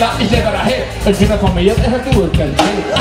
villa, ich lebe daher. Ich bin von mir, ich hab durchgehend.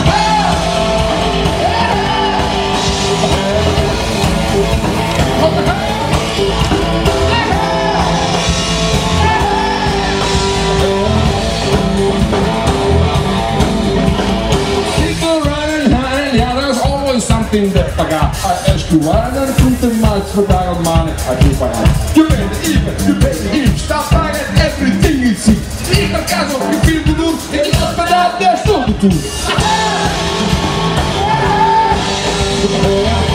Something that I got. I ask you why, and then komt de muis voorbij op mannen. I keep my eye. You bent even, you bent hier. Stop by and everything you see. Ik kan kijken of je veel te doen. Ik heb het vandaag best op te doen.